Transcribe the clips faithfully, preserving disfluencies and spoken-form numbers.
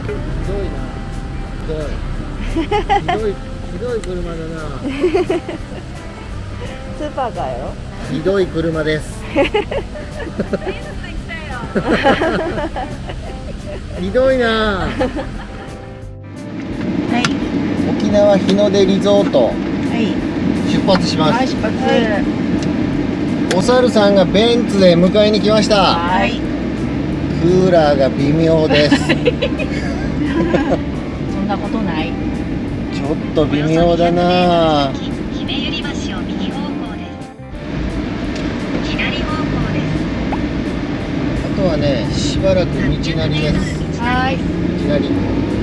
ひどいな。ひどい。ひどい。ひどい車だな。 スーパーカーよ。 ひどい車です。ひどいな。 はい。 沖縄日の出リゾート。 はい。 出発します。 はい、出発。はい、 お猿さんがベンツで迎えに来ました。 はい。 クーラーが微妙です。 そんなことない。 ちょっと微妙だな。 姫百合橋を右方向です。左方向です。 あとはね、しばらく道なりです。 はい。 道なり。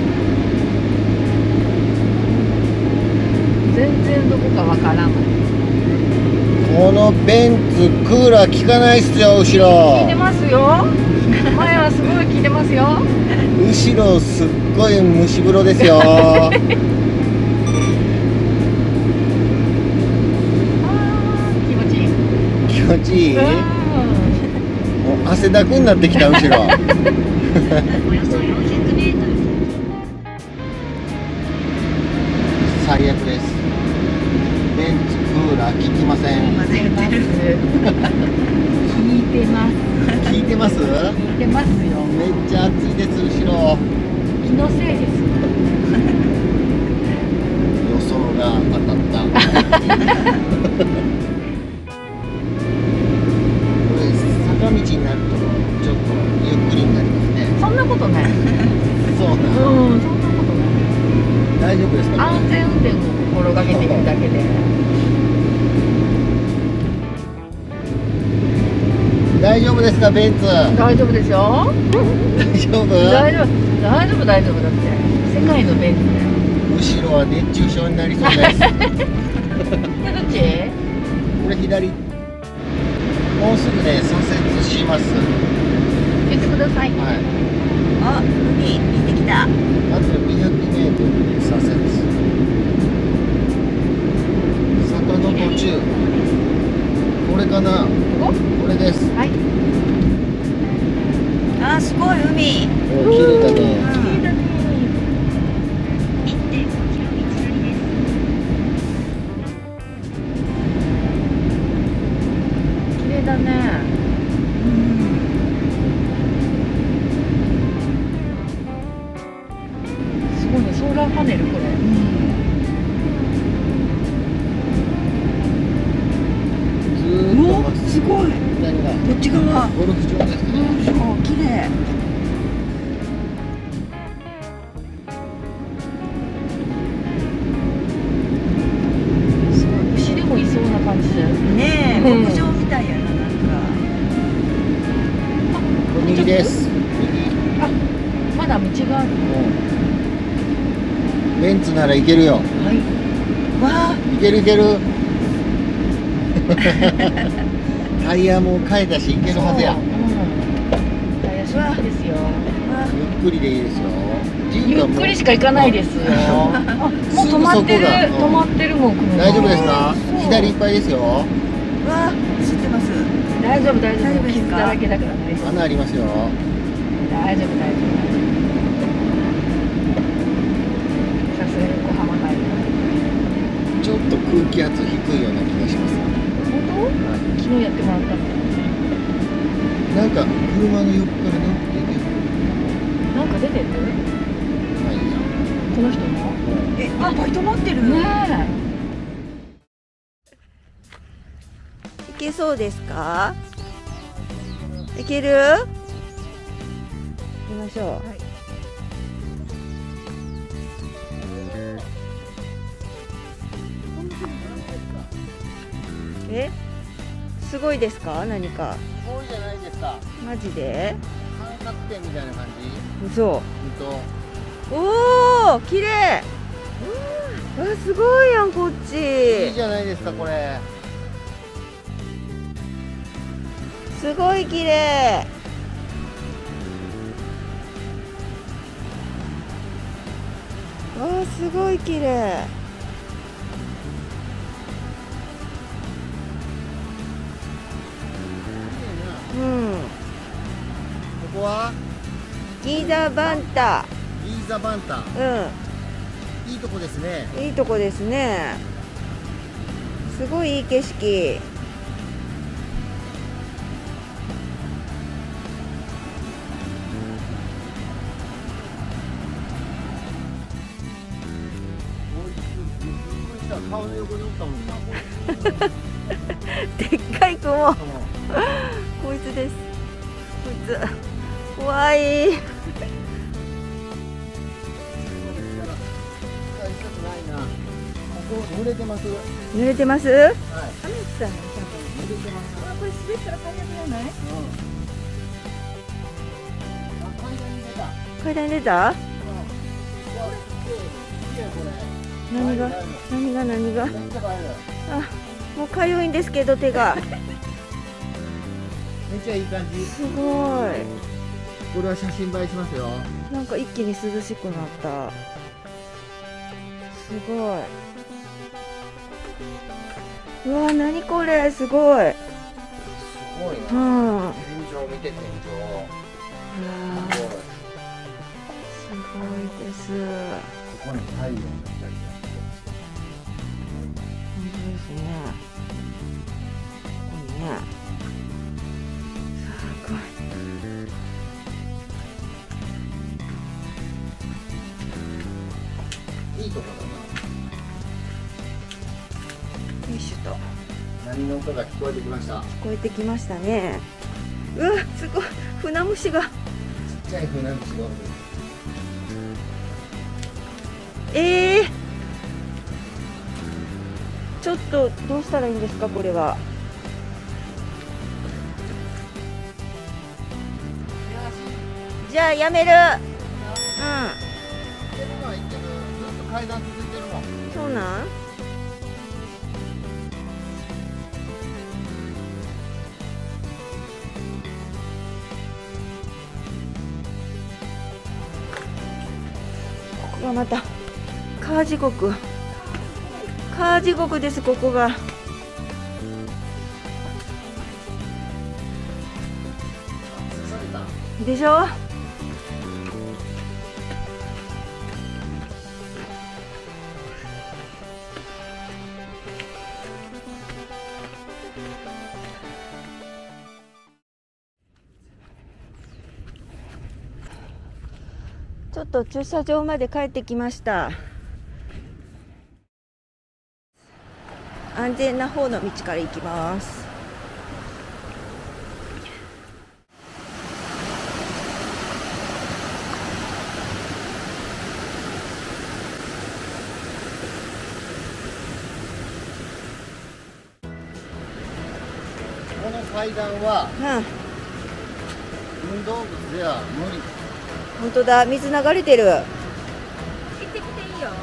全然どこかわからん。 このベンツクーラー効かないっすよ、後ろ。 効いてますよ。前はすごい効いてますよ。 後ろすっごい蒸し風呂ですよ。 あー、気持ちいい。 気持ちいい。 うん、 もう汗だくになってきた、後ろ。 およそよんひゃくメートル。 最悪です。ベンツクーラー効きません。 効いてます。効いてます。 効いてます？ 効いてますよ。 めっちゃ暑いです、後ろ。 気のせいです。 予想が当たった。これ坂道になるとちょっとゆっくりになりますね。 そんなことない。 そうなの。 うん、そんなことない。 大丈夫ですか？ 安全運転を心がけているだけで。 大丈夫ですか、ベンツ？ 大丈夫ですよ。 大丈夫？ 大丈夫、大丈夫、大丈夫だって。世界のベンツだよ。 後ろは熱中症になりそうです。 これどっち？ これ左。もうすぐね、左折します。 言ってください。 はい。 あ、海見てきた。 あとにひゃくメートルで左折。坂の途中。これかな。 ここ？ これです。 はい。 あ、すごい海。 お、綺麗だね。 綺麗だね。 いってんごキロ道なりです。 綺麗だね。すごいね、ソーラーパネルこれ。 ずーっとまっすぐ。 すごい。 何が？ こっち側。 ゴルフ場ですね。 そう、綺麗。 すごい、牛でもいそうな感じだよ。 ねえ、 うん牧場みたいやな、なんか。 右です。右。 あ、まだ道がある。 ベンツならいけるよ。 はい。 わあ、 いけるいける。タイヤも変えたしいけるはずや。 うん。怪しいですよ。 わゆっくりでいいですよ。 ゆっくりしか行かないですよ。あ、もう止まってる、 すぐそこだ。 止まってるもん、車。 大丈夫ですか？ そう左いっぱいですよ。 あ、わあ、知ってます。 大丈夫、大丈夫。 大丈夫ですか？ 傷だらけだから大丈夫。 穴ありますよ。 大丈夫、大丈夫。さすがに横浜帰る。 ちょっと空気圧低いような気がします。 本当？昨日やってもらったの。 なんか車の横からなんか出てる。 なんか出てる？ まあいいや。 この人の？ え、あ、バイト待ってる。 ねいけそうですか？いける？行きましょう。はい。え？すごいですか？何か。 すごいじゃないですか。 マジで？ 三角点みたいな感じ。 嘘。 ほんと。 おお、綺麗。わ、すごいやん、こっち。 いいじゃないですか、これ。 すごい綺麗。わあ、すごい綺麗。うん。 ここはギザバンタ。 ーザバンタ、 ういいとこですね。 ん、いいとこですね。すごいいい景色。 顔の横におったもんな、これ。 でっかい雲。こいつです。こいつ。怖い。 濡れてます。 濡れてます。 はい。 雨降ったのちゃんと。 濡れてます。 あ、これ滑ったら最悪じゃない？ うん。あ、階段に出た。 階段に出た。 うわ、すげえ、すげえこれ。 何が、何が、何が。 めっちゃ映える。 あ、もうかゆいんですけど、手が。 めっちゃいい感じ。 すごい。 これは写真映えしますよ。 なんか一気に涼しくなった。すごい。うわ、何これ、すごい。 すごいうな。 ん。 天井見て、天井。 うわすごい。 すごいです。 ここに太陽がいたり。 本当ですね。ここにね。すごい。 いいとこだな。 よいしょと。 波の音が聞こえてきました。 聞こえてきましたね。うわ、すごい。船虫が。 ちっちゃい船虫がおる。 ええー。ちょっとどうしたらいいんですか、これは。じゃあやめる。う行ってるのは行ってる。ずっと階段続いてるもん。 ん。そうなん。ここがまた川地獄。川地獄です、ここが。 刺された。 でしょ。ちょっと駐車場まで帰ってきました。安全な方の道から行きます。 この階段はうん、 運動靴では無理。 本当だ、水流れてる。 行ってきていいよ。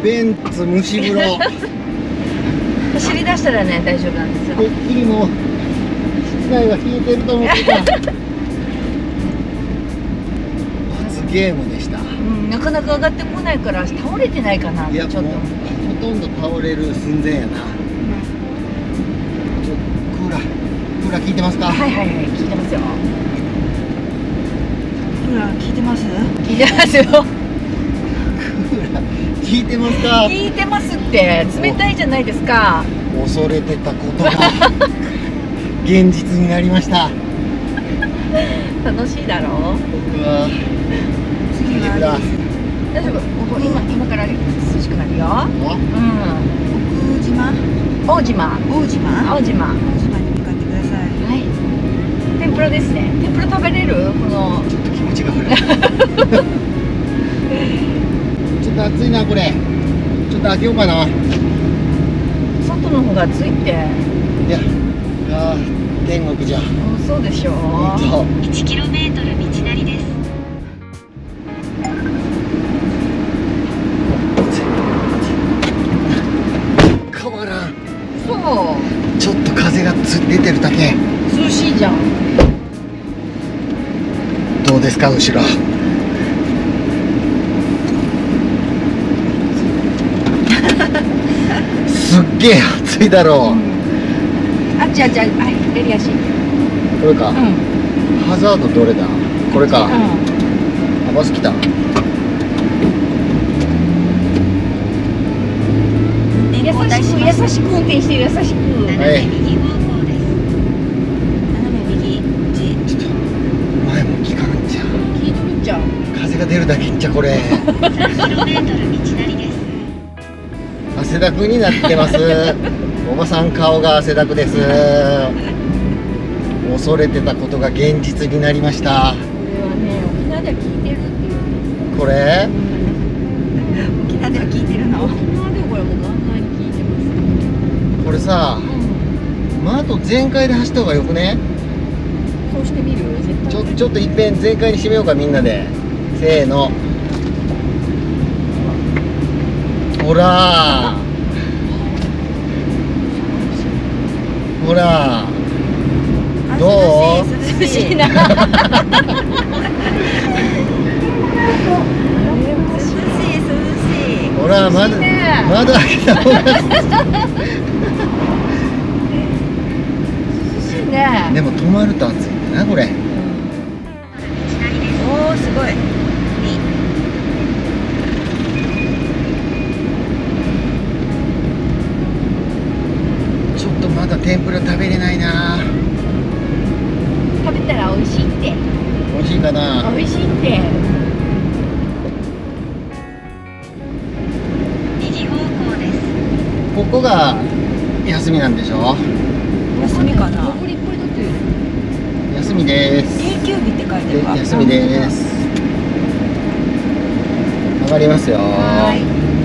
ベンツ蒸し風呂。 走り出したらね大丈夫なんですよ。 てっきりもう室内が冷えてると思ってた。罰ゲームでした。 うん、なかなか上がってこないから倒れてないかなっていや、 ちょっと。 もうほとんど倒れる寸前やな。ちょクーラークーラー効いてますか？ はいはいはい、聞いてますよ。 ほら聞いてます？ 聞いてますよ。 クーラー効いてますか？ 聞いてますって、冷たいじゃないですか。 恐れてたことが現実になりました。 楽しいだろう。 僕は次はだ。 大丈夫。ここ今今から涼しくなるよ。 あ、 う奥島ん。大島。 大島大島。 大島に向かってください。 はい。天ぷらですね。天ぷら食べれる？この。 ちょっと気持ちが悪い。ちょっと暑いなこれ。ちょっと開けようかな。 外の方が暑いって。 いや、あー天国じゃ。 うん、そうでしょう。 本当。 いちキロメートル道なりです。 変わらん。 そう。 ちょっと風がつ出てるだけ。 涼しいじゃん。 どうですか後ろ。すっげえ暑いだろう。 うん、あっちあっちあっち、はい、左足。 これか。 うん。 ハザードどれだ。これか。 うん。 あ、バス来た。 優しく優しく運転して優しく。 斜め右方向です。 斜め右こっち。 ちょっと前も聞かんじゃん。 聞いとるじゃん。 風が出るだけんじゃこれ。 さんキロメートル道なりです。 汗だくになってます。おばさん顔が汗だくです。恐れてたことが現実になりました。 これはね、沖縄では聞いてるっていう。 これ沖縄では聞いてるの。 沖縄ではこれもうガンガンに聞いてます。 これさ、 うん。 まあ、あと全開で走った方がよくね。 そうしてみる？絶対。 ちょちょっといっぺん全開にしてみようかみんなで。せーの。ほらー。ほらー。 あどう？ 涼しい涼しいな。 涼しい涼しい。 ほら窓涼しいね窓開けた方が涼しいね。 でも止まると暑いんだなこれ。 道なりです。 おおすごい。 ちょっとまだ天ぷら食べれないな。 食べたら美味しいって。 美味しいかな。 美味しいって。 右方向です。 ここが休みなんでしょ。 休みかな。 残りこれだって。 休みです。 定休日って書いてるわ。 休みです。上がりますよ。 はい。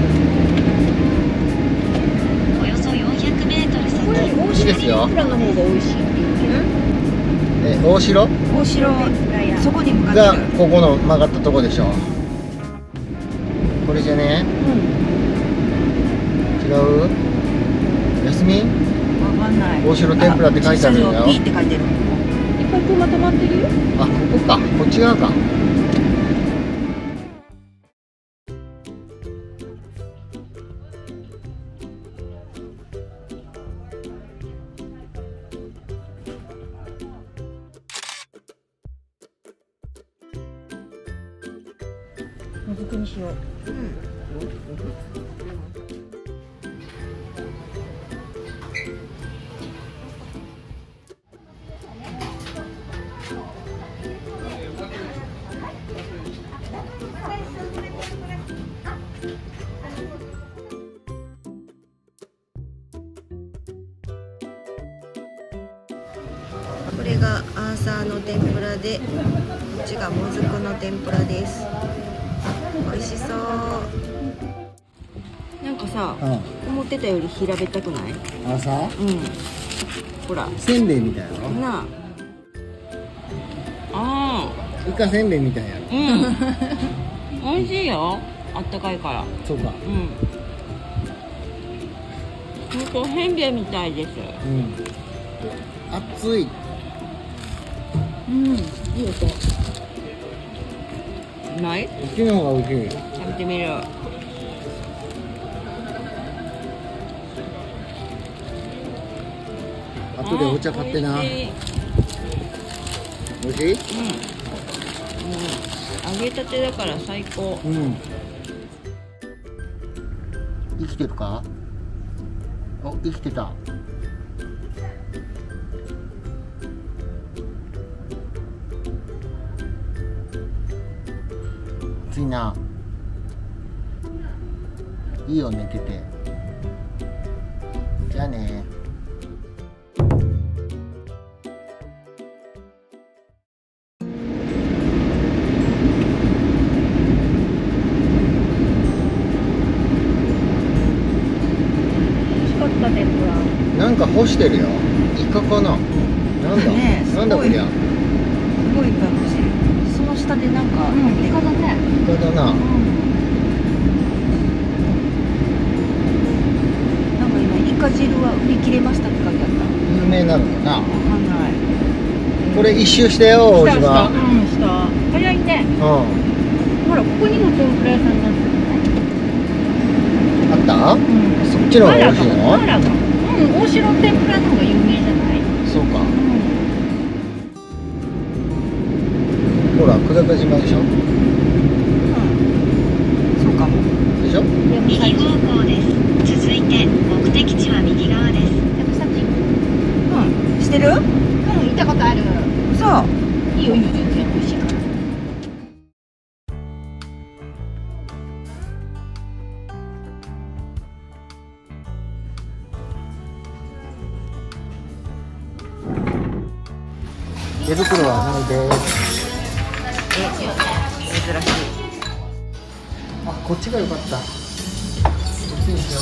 およそよんひゃくメートル先。 これ大いいですよ城天ぷらの方が美味しいって言うけど。 え、大城大城そこに向かってがる。 ここの曲がったとこでしょ。これじゃね。違う。休み？ わかんない。 大城天ぷらって書いてあるんだよ駐車場 P って書いてる。 いっぱい車止まってるよ。 あ、ここか。こっち側か。 もずくにしよう。 これがアーサーの天ぷらで、こっちがもずくの天ぷらです。美味しそう。なんかさ、 うん。 思ってたより平べったくない？ 朝？ うん。ほら。 せんべいみたいやろ。 なあ。あイカせんべいみたいやろ。 あ。うん。美味しいよ。あったかいから。 そうか。 うん。 本当へんべみたいです。 うん。熱い。 うん、いい音。 うまい？ こっちの方が美味しい。 食べてみる。 後でお茶買ってな。 美味しい。 美味しい？ うん。うん。揚げたてだから最高。 うん。生きてるか？お、生きてた。暑いな。いいよ、寝てて。じゃあね。なんか干してるよ。イカかな。なんだ。 ねえ、 なんだこりゃ。 すごいイカ干してる。その下でなんか、 うん、イカだね。 イカだな。 なんか今イカ汁は売り切れましたって書いてあった。 有名なのかな。 わかんない。 これ一周してよ、大したした。 島。 うん、した。早いね。 うん。 ほら、ここにも天ぷら屋さんになってるね。 あった？ うん。 そっちの方が美味しいの？ マーラが。うん、大城の天ぷらの方が有名じゃない？ そうか。 うん。 ほら、久高島でしょ。 うん。そうかも。 でしょ？ 右方向です。続いて目的地は右側です。 山崎。 うん。してる？ うん、行ったことある。 そう。 いいよ、いいよ、全然美味しいから。 手袋はないです。 珍しい。 あ、こっちが良かった。こっちにしよ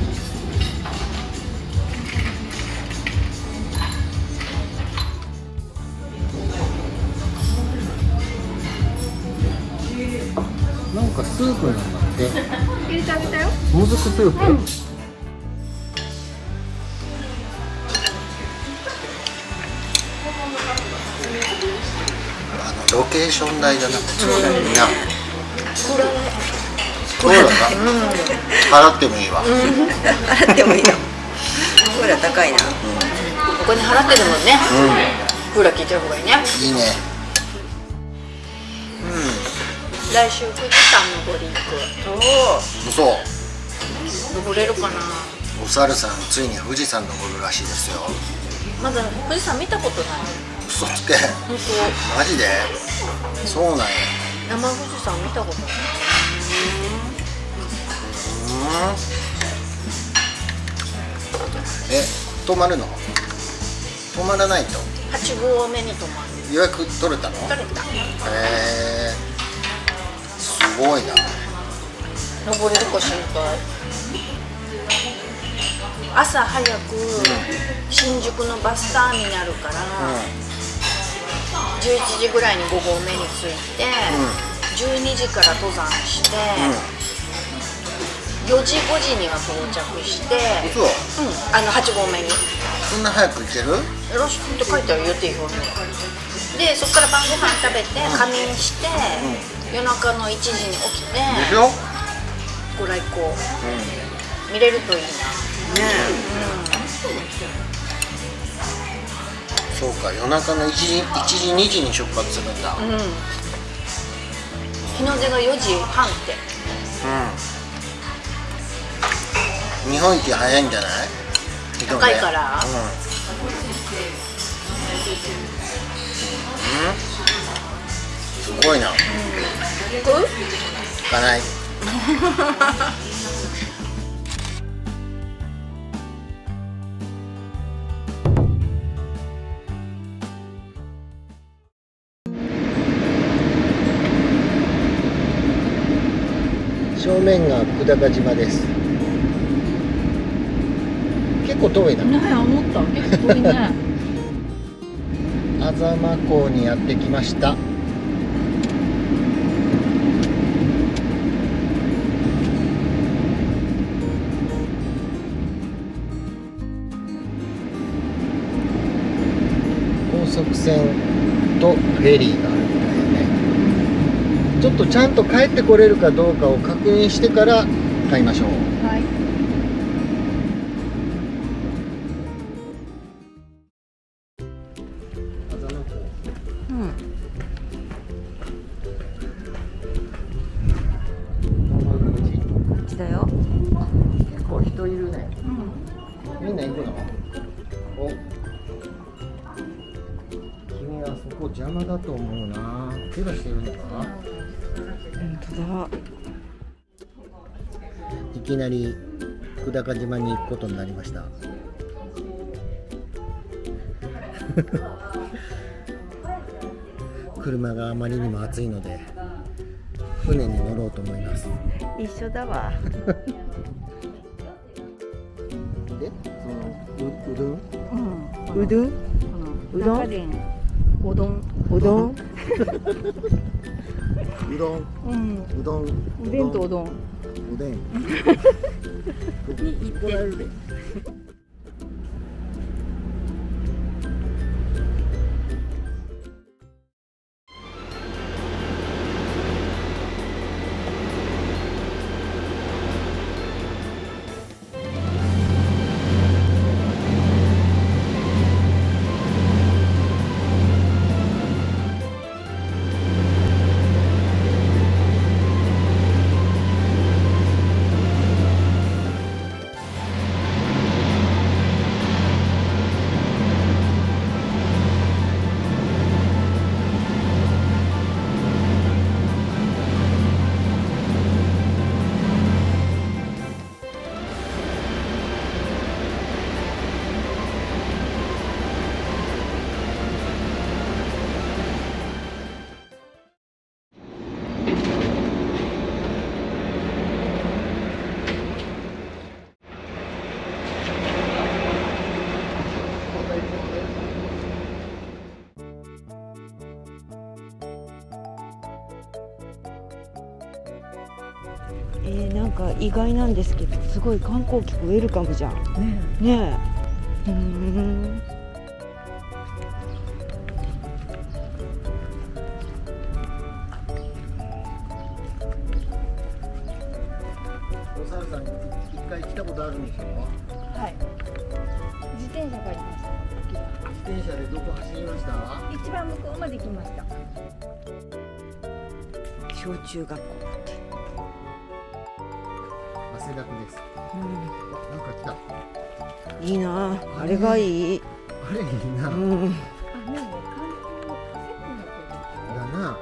う。なんかスープなんだって。 入れてあげたよ。 もずくスープ。うん、ロケーション代だな。そうだよな。そうだな。払ってもいいわ。 払ってもいいの。これは高いな。お金払ってるもんね。クーラー効いてる方がいいね。 いいね。 来週富士山登りに行く。 そう。 登れるかな。 お猿さんついに富士山登るらしいですよ。 まだ富士山見たことない。 嘘つけ。 本マジで？そうなんや。 当。生富士山見たことない。 え、泊まるの？泊まらないと。 八合目に泊まる。 予約取れたの？ 取れた。 へえ。すごいな。 登れるか心配。朝早く新宿のバスターミナルからじゅういちじぐらいにご合目に着いて、じゅうにじから登山して、よじごじには到着して、 嘘？ うん、あのはち合目に。 そんな早く行ける？ よろしくって書いてあるよっていう表で。で、そこから晩ご飯食べて仮眠して、夜中のいちじに起きてでしょ？ ご来光、見れるといいな。ねえ、 そうか、夜中のいちじ、いちじ、にじに出発するんだ。 うん。日の出がよじはんって。 うん。日本一早いんじゃない？ 高いから。 うん。うん、すごいな。 行く？ 行かない。正面が久高島です。結構遠いな。 ねえ、思った。結構遠いね。 安座間港にやってきました。 速船とフェリーがあるみたいでね、ちょっとちゃんと帰ってこれるかどうかを確認してから買いましょう。 はい。 うん。こっちだよ。 結構人いるね。みんな行くの？お、君はそこ邪魔だと思うな。怪我してるのか？ 本当だ。 いきなり久高島に行くことになりました。車があまりにも暑いので船に乗ろうと思います。 一緒だわ。 で、そのう、うどん？ うどん？うどん？ おどん。 うどん？ うどん。 うん。 うどん。 おでんとおどん。 おでん。怒られるで。 えー、なんか意外なんですけど、すごい観光客ウェルカムじゃん。ねえ。うーん。 おさるさん、一回来たことあるんですよ。 はい。自転車借りました。 自転車でどこ走りました？ 一番向こうまで来ました。 小中学校って。 汗だくです。 うん。 なんか来た。 いいなあ。あれがいい。 あれいいな。 うん。 あ、ねえ、観光だな。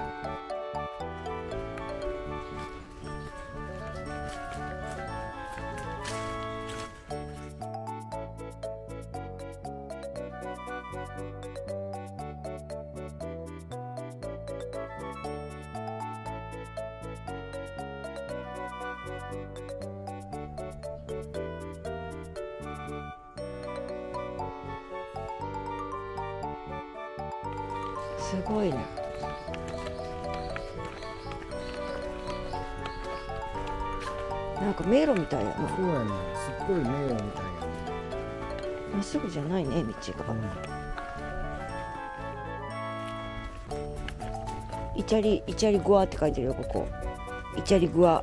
すごいね。なんか迷路みたいやな。 そうやね。すっごい迷路みたいやね。 まっすぐじゃないね、道が。イチャリ、イチャリグアって書いてるよ、ここ。イチャリグア。わ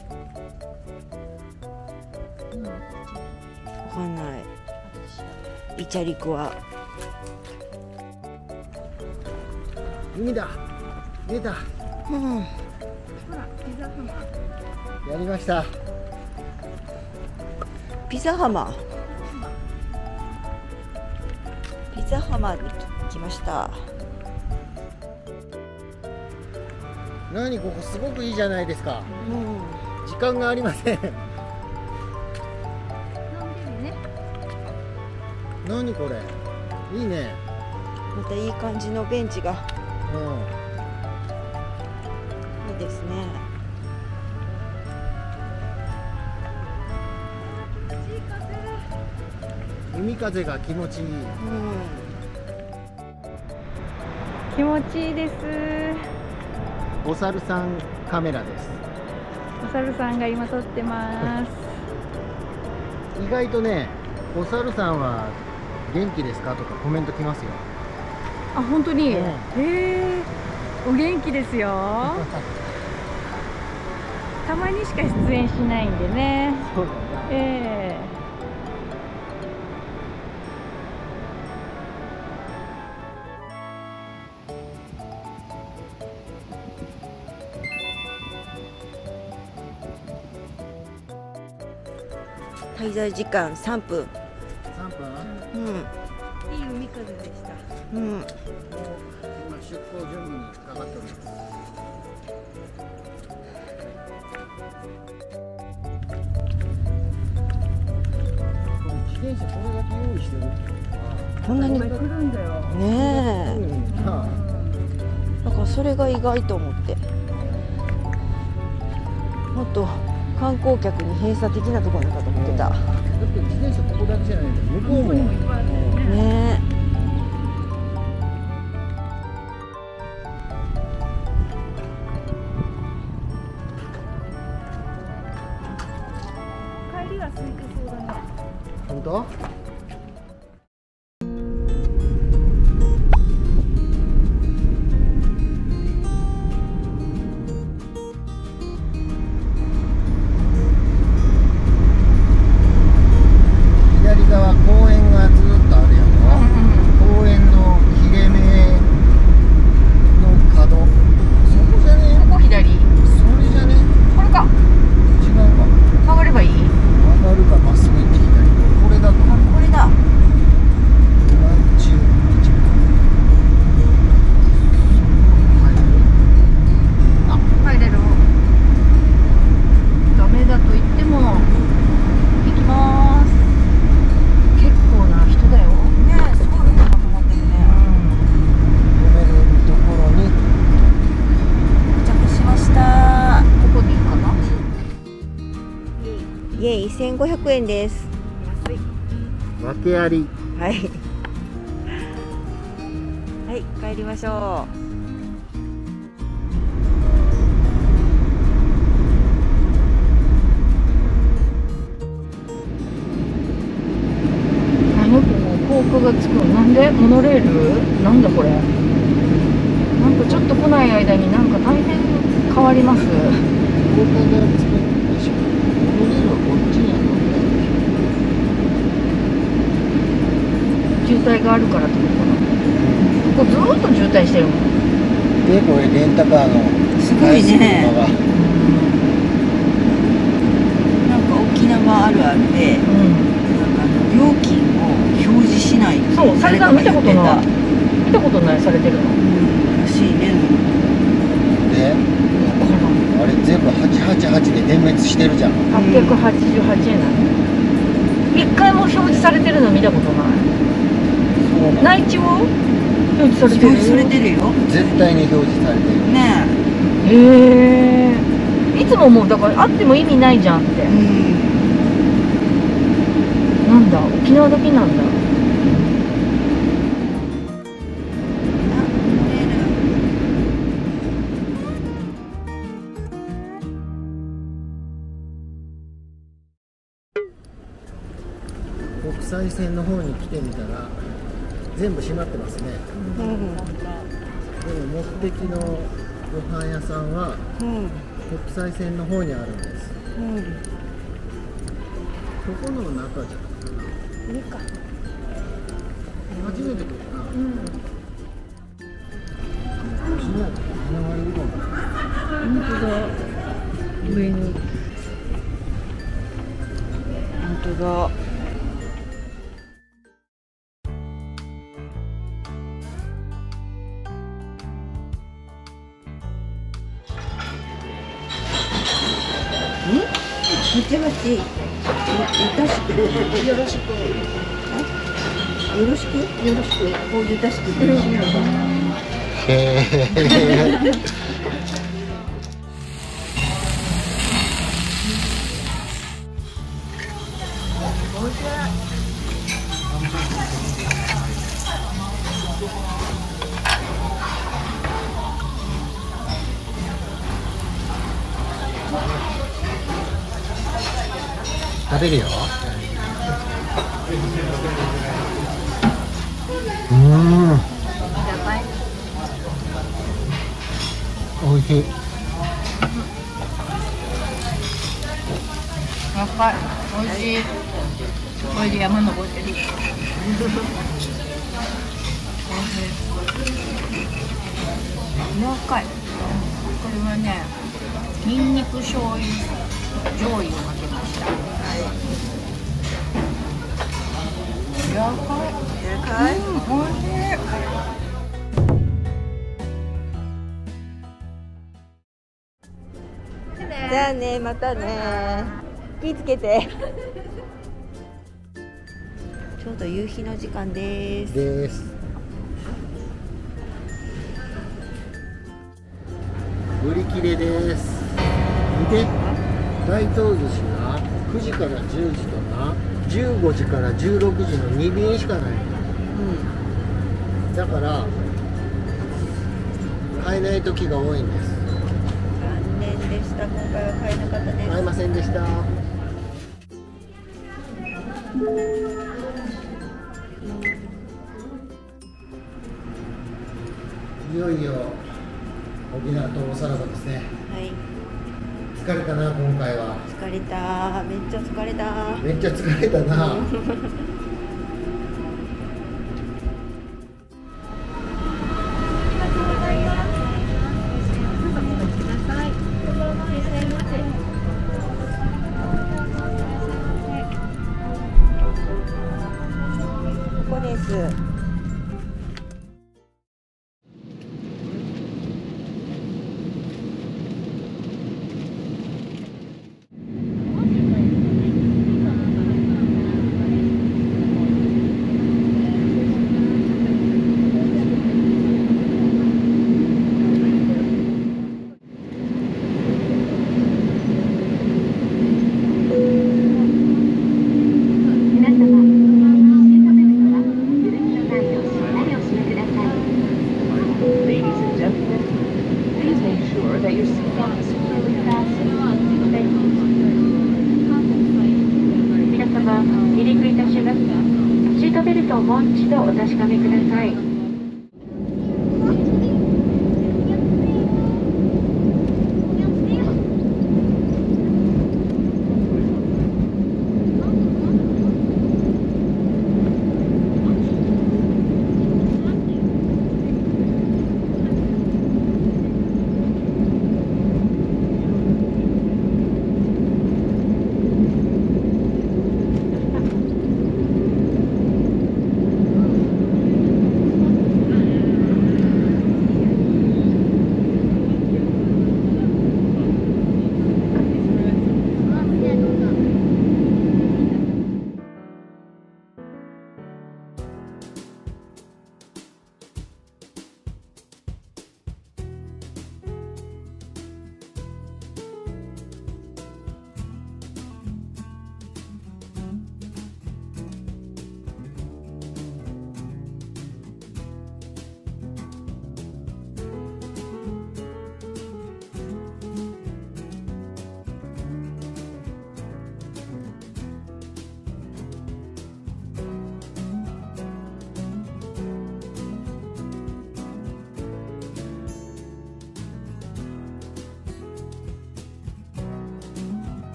かんない。イチャリグア。 海だ。見えた。 うん。 ほら、ピザハマ。 やりました。 ピザ浜。ピザ浜に来ました。 何ここすごくいいじゃないですか。 うん。 時間がありません。 のんびりね。 何これ。いいね。 またいい感じのベンチがうん。 いいですね。 海風が気持ちいい。 うん。 気持ちいいです。 お猿さんカメラです。 お猿さんが今撮ってます。 意外とね、お猿さんは元気ですかとかコメント来ますよ。 あ、本当に。 うんへえ。お元気ですよ。たまにしか出演しないんでね。 そうだね。 ええ。 滞在時間さんぷん。 さんぷん。 うん。 いい海風でした。 うん。 もう今出港準備にかかっております。これ自転車これだけ用意してるってこんなに。ねこれ来るんだよ。 え。 うんなあだからそれが意外と思って。もっと観光客に閉鎖的なところだと思ってた。 だって自転車ここだけじゃないんだよ。向こうもいっぱいあるよね。 ね帰りは空いてそうだね。 本当？左側公園がずっとあるやろ。公園の切れ目の角。そこじゃね？ ここ左。 それじゃね？ これか。 違うか。 曲がればいい。 曲がるかまっすぐ行って左。これだと思う。 これだ。 何十日あ、入れる。ダメだと言っても行きます。結構な人だよ。 ねえ、すごい人が止まってるね。 止めるところに到着しました。 ここでいいかな。 イエイ、せんごひゃくえんです。 訳あり。 はい。はい、帰りましょ何ここ高架がつくの。なんでモノレール。なんだこれ。なんかちょっと来ない間になんか大変変わります。 高架がつくんでしょ。モノレールはこっちには乗んないでし渋滞があるからってことかな。ここずーっと渋滞してるもん。 ょ。で、これレンタカーのう。すごいね。 車がなんか沖縄あるあるで、 うなんかあの料金を表示しない。 ん。そう、されたの見たことない。見たことないされてるの。 うん、らしいね。 で、あれ全部はちはちはちで点滅してるじゃん。 はっぴゃくはちじゅうはちえんなの。一回も表示されてるの見たことない。 そうなの。 内地を表示されてる。 表示されてるよ。 絶対に表示されてる。 ねへえ。いつももうだからあっても意味ないじゃんって。 え。うん。 なんだ、沖縄だけなんだ。 国際線の方に来てみたら全部閉まってますね。 うん。 でも目的のご飯屋さんはうん。 国際線の方にあるんです。 うん。 ここの中じゃないかな。 いいか。 初めて来るな。 うん。 しないと花割りうどんだ。 本当だ。上に。 本当だ。めちゃめちゃゆたしくよろしくよろしくよろしくこうゆたしくへえ。食べるよ。うーん。 じゃあバイ若い、美味しい。これで山登ってる。若い。これはね、ニンニク醤油醤油をかけました。柔らかい。 柔らかい。 うん、美味しい。 じゃあね、またね。気ぃつけて。ちょうど夕日の時間です。 です。売り切れです。見て、大東寿司がくじからじゅうじとな、じゅうごじからじゅうろくじのに便しかないの。 うん。 だから買えない時が多いんです。 残念でした。今回は買えなかったです。 買えませんでした。いよいよ沖縄とおさらばですね。 はい。 疲れたな今回は。 疲れた。めっちゃ疲れた。 めっちゃ疲れたな。 ここです。 離陸いたします。シートベルトをもう一度お確かめください。